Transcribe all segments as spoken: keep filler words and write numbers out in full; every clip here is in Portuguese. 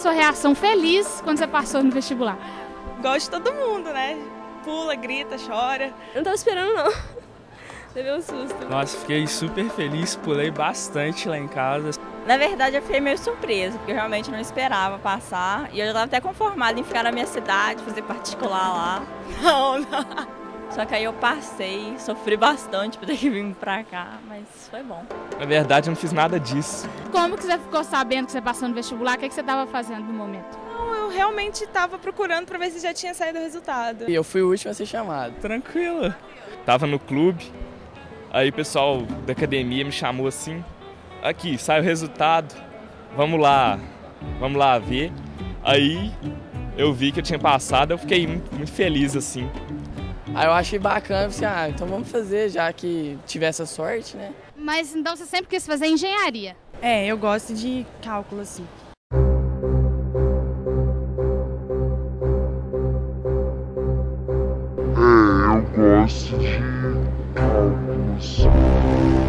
sua reação feliz quando você passou no vestibular? Gosto de todo mundo, né? Pula, grita, chora. Eu não tava esperando, não. Levei um susto. Nossa, fiquei super feliz, pulei bastante lá em casa. Na verdade, eu fiquei meio surpresa, porque eu realmente não esperava passar. E eu já estava até conformada em ficar na minha cidade, fazer particular lá. Não, não. Só que aí eu passei, sofri bastante por ter que vir pra cá, mas foi bom. Na verdade, eu não fiz nada disso. Como que você ficou sabendo que você passou no vestibular? O que, que você estava fazendo no momento? Não, eu realmente estava procurando para ver se já tinha saído o resultado. E eu fui o último a ser chamado. Tranquilo. Tava no clube, aí o pessoal da academia me chamou assim, aqui, sai o resultado, vamos lá, vamos lá ver. Aí eu vi que eu tinha passado, eu fiquei muito, muito feliz assim. Aí eu achei bacana, eu falei, ah, então vamos fazer, já que tive essa sorte, né? Mas então você sempre quis fazer engenharia? É, eu gosto de cálculo, assim. É, eu gosto de cálculo, assim.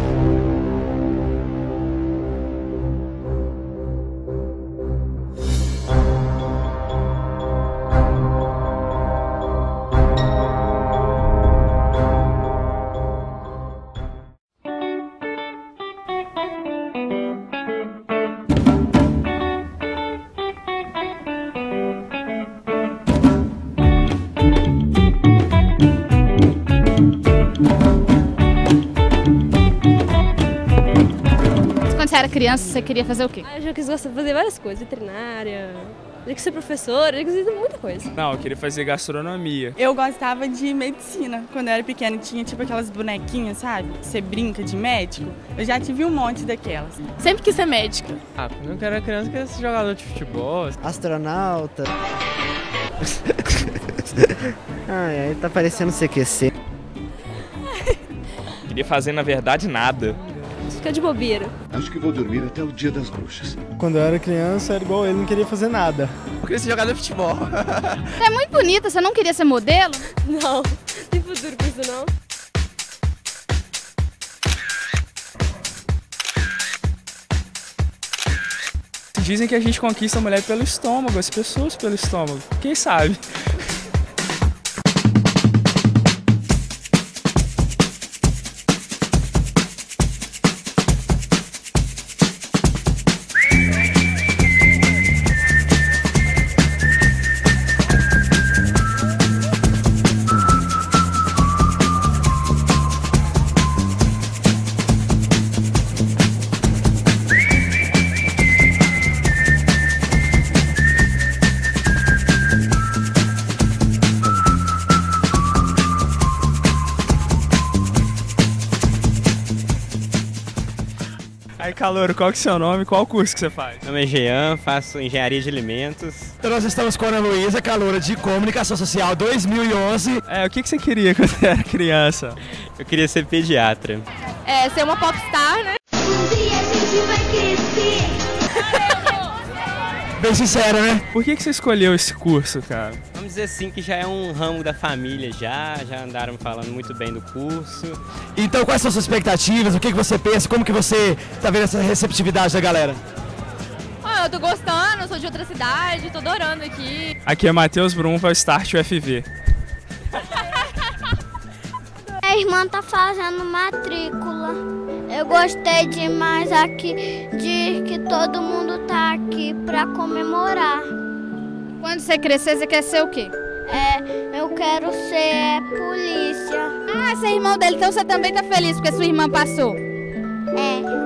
Quando você era criança, você queria fazer o quê? Ah, eu já quis gostar de fazer várias coisas, veterinária, já quis ser professora, já quis fazer muita coisa. Não, eu queria fazer gastronomia. Eu gostava de medicina. Quando eu era pequena, tinha tipo aquelas bonequinhas, sabe? Você brinca de médico. Eu já tive um monte daquelas. Sempre quis ser médica. Ah, quando eu era criança, eu queria ser jogador de futebol. Astronauta. Ai, ai, tá parecendo C Q C. Queria fazer, na verdade, nada. Fica de bobeira. Acho que vou dormir até o dia das bruxas. Quando eu era criança, era igual ele, não queria fazer nada. Eu queria ser jogador de futebol. Você é muito bonita, você não queria ser modelo? Não, tem futuro com isso não. Dizem que a gente conquista a mulher pelo estômago, as pessoas pelo estômago. Quem sabe? Aí, Calouro, qual que é o seu nome? Qual curso que você faz? Meu nome é Jean, faço engenharia de alimentos. Então nós estamos com a Ana Luísa, caloura de Comunicação Social dois mil e onze. É, o que que você queria quando você era criança? Eu queria ser pediatra. É, ser uma popstar, né? Um dia a gente vai crescer. Bem sincero, né? Por que que você escolheu esse curso, cara? Vamos dizer assim que já é um ramo da família já, já andaram falando muito bem do curso. Então quais são as suas expectativas? O que que você pensa? Como que você tá vendo essa receptividade da galera? Ah, eu tô gostando, eu sou de outra cidade, tô adorando aqui. Aqui é Matheus Brum, vai Start U F V. A irmã tá fazendo matrícula. Eu gostei demais aqui de que todo mundo tá aqui pra comemorar. Quando você crescer, você quer ser o quê? É, eu quero ser polícia. Ah, você é irmão dele, então você também tá feliz porque sua irmã passou? É.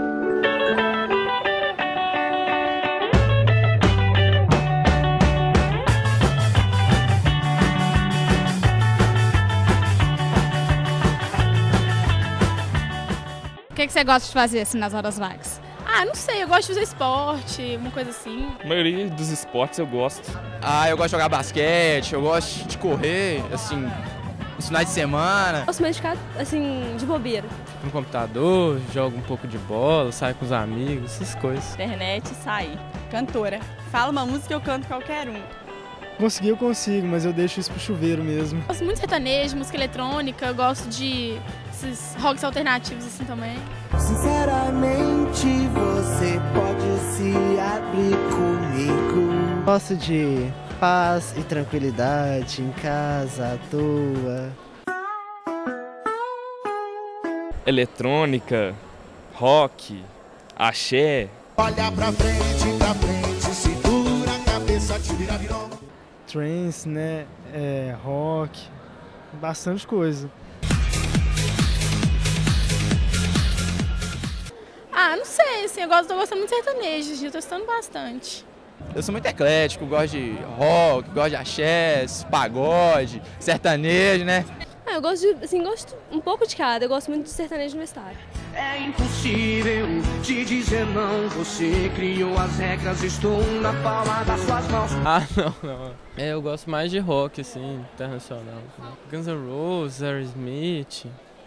O que que você gosta de fazer assim nas horas vagas? Ah, não sei, eu gosto de fazer esporte, uma coisa assim. A maioria dos esportes eu gosto. Ah, eu gosto de jogar basquete, eu gosto de correr, assim, nos finais de semana. Posso me dedicar, assim, de bobeira. No computador, jogo um pouco de bola, saio com os amigos, essas coisas. Internet, sair. Cantora. Fala uma música, eu canto qualquer um. Conseguir eu consigo, mas eu deixo isso pro chuveiro mesmo. Gosto muito de sertanejo, música eletrônica, eu gosto de esses rocks alternativos assim também. Sinceramente, você pode se abrir comigo. Gosto de paz e tranquilidade em casa, à toa. Eletrônica, rock, axé. Olha pra frente, pra frente, segura a cabeça, te vira virou. Trance, né? É, rock, bastante coisa. Ah, não sei, assim, eu gosto, tô gostando muito de sertanejo, eu tô gostando bastante. Eu sou muito eclético, gosto de rock, gosto de axé, pagode, sertanejo, né? Ah, eu gosto de, assim, gosto um pouco de cada, eu gosto muito de sertanejo universitário. É impossível te dizer não, você criou as regras, estou na palma das suas mãos. Ah, não, não. É, eu gosto mais de rock, assim, internacional. Guns N' Roses, Aerosmith.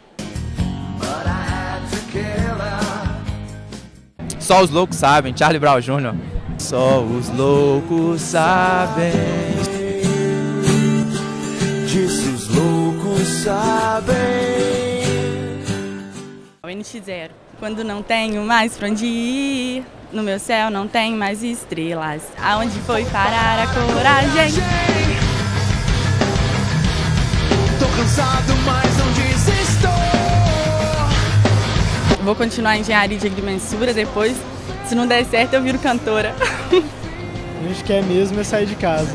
Só os loucos sabem, Charlie Brown Júnior Só os loucos sabem. Disso os loucos sabem. O N X zero. Quando não tenho mais pra onde ir, no meu céu não tem mais estrelas. Aonde foi parar a coragem? Tô cansado, mas não desisto. Vou continuar em engenharia de agrimensura depois. Se não der certo, eu viro cantora. A gente quer mesmo é sair de casa.